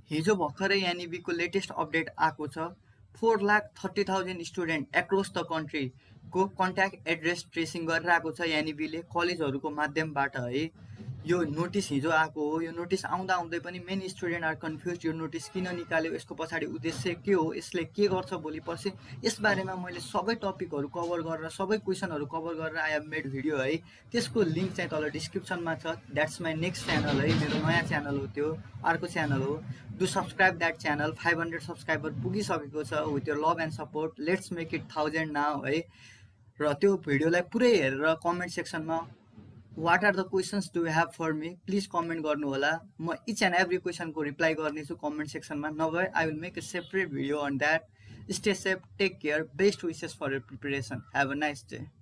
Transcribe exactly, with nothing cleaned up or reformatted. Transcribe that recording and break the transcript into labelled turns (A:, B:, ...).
A: हिजो भर्खरै एनइबीको latest update आएको छ। Four lakh thirty thousand student across the कन्ट्रीको कन्ट्याक्ट एड्रेस ट्रेसिङ गरिरहेको छ एनइबीले कलेजहरूको माध्यमबाट है। यो नोटिस हिजो आएको हो। यो नोटिस आउँदा आउँदै पनि मेनी स्टुडेन्ट आर कन्फ्युज। यो नोटिस किन निकाल्यो, यसको पछाडि उद्देश्य के हो, यसले के गर्छ भोलि पर्सि, यसबारेमा मैले सबै टपिकहरू कभर गरेर सबै क्वेसनहरू कभर गरेर आई हेभ मेड भिडियो है। त्यसको लिङ्क चाहिँ तल डिस्क्रिप्सनमा छ। द्याट्स माई नेक्स्ट च्यानल है, मेरो नयाँ च्यानल हो, त्यो अर्को च्यानल हो। Do subscribe that channel. Five hundred subscriber पुगिसकेको छ। विथ यो love and support let's make it thousand now है। र त्यो भिडियोलाई पुरै हेरेर कमेन्ट सेक्सनमा what are the questions do you have for me please comment गर्नु होला। म इच एन्ड एभ्री क्वेसनको रिप्लाई गर्नेछु कमेन्ट सेक्सनमा। नभए I will make a separate video on that. Stay safe, take care, best wishes for your preparation. Have a nice day.